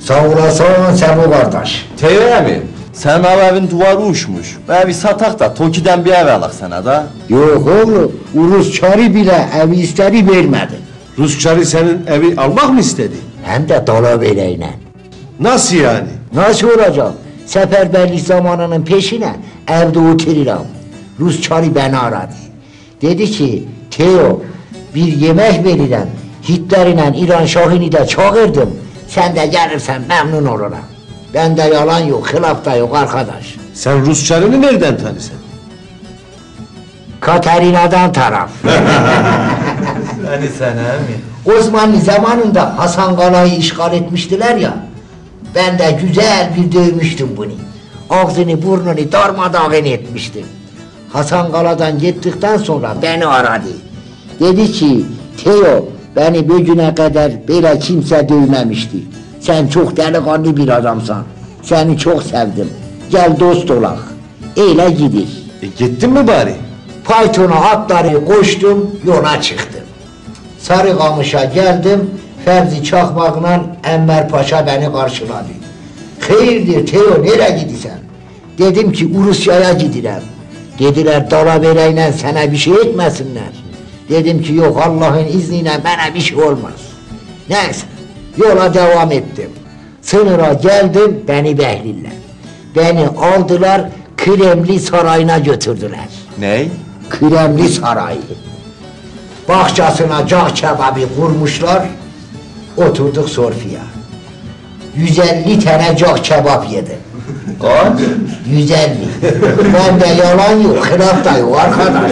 Sağ olasın Sebo kardeş. Teyve mi? Senin evin duvarı uçmuş. Evi satak da Toki'den bir ev alak sana da. Yok oğlum, Rusçarı bile evi istedi vermedi. Rusçarı senin evi almak mı istedi? Hem de dolap eleyle. Nasıl yani? Nasıl olacak? Seferberlik zamanının peşine evde otururam. Rusçarı beni aradı. Dedi ki, Teo bir yemek verirem. Hitler'le İran Şahini de çağırdım. Sen de gelirsen memnun olurum. Bende yalan yok, hılaf da yok arkadaş. Sen Rusçarını nereden tanıyorsun? Katerina'dan taraf. Yani sen mi? Osmanlı zamanında Hasan Kala'yı işgal etmiştiler ya. Ben de güzel bir dövmüştüm bunu. Ağzını burnunu darmadağın etmiştim. Hasan Kala'dan gittikten sonra beni aradı. Dedi ki, Teo beni bugüne kadar böyle kimse dövmemişti. Sen çok delikanlı bir adamsan. Seni çok sevdim. Gel dost olak. Öyle gidir. Gittin mi bari? Faytona atları koştum, yola çıktım. Sarıkamış'a geldim, Fevzi Çakmak'la Enver Paşa beni karşıladı. Hayırdır Teo, nereye gidiyorsun? Dedim ki Rusya'ya gidirem. Dediler dalavereyle sana bir şey etmesinler. Dedim ki yok, Allah'ın izniyle bana bir şey olmaz. Neyse, yola devam ettim. Sınıra geldim, beni behliller. Beni aldılar, Kremli Sarayı'na götürdüler. Ney? Kremli Sarayı. Bahçesine cağ kebabı kurmuşlar, oturduk sofraya. 150 tane cağ kebap yedim. Kaç? 150. Bende yalan yok, hılaf da yok arkadaş.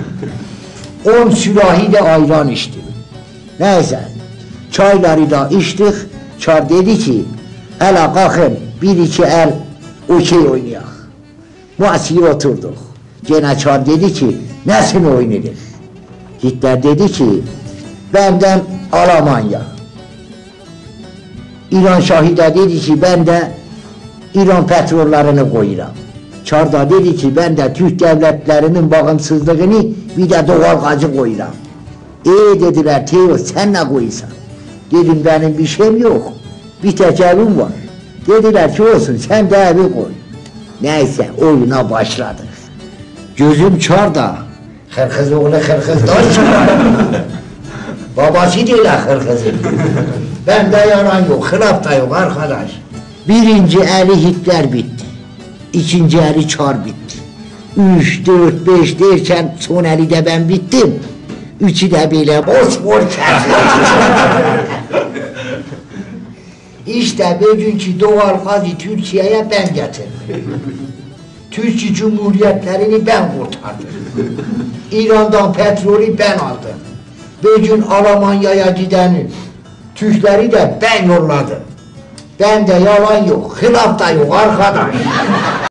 10 sürahi de ayran içtim. Neyse, çayları da içtik. Çar dedi ki, hele kalkın bir iki el okey oynayak. Masaya oturduk. Gene Çar dedi ki, nesini oynayalım? Hitler dedi ki, benden Almanya. İran Şahı da dedi ki, ben de İran petrollerini koyuram. Çar da dedi ki, ben de Türk devletlerinin bağımsızlığını bir de doğal gazı koyuram. Dediler, Teo sen ne koysan? Dedim benim bir şeyim yok. Bir tek evim var. Dediler ki olsun sen de evi koy. Neyse oyuna başladık. Gözüm Çar'da. Hırkız oğlu hırkızdan çıkar. Babası değil hırkızı. Bende yalan yok, hılaf da yok arkadaş. Birinci eli Hitler bitti. İkinci eli Çar bitti. 3, 4, 5 derken son eli de ben bittim. Üçü de bile bosmor İşte bugünkü doğal gazı Türkiye'ye ben getirdim. Türkiye Cumhuriyetlerini ben kurtardım. İran'dan petrolü ben aldım. Bugün Almanya'ya gideni, Türkleri de ben yolladım. Bende yalan yok, hılaf da yok arkadaş.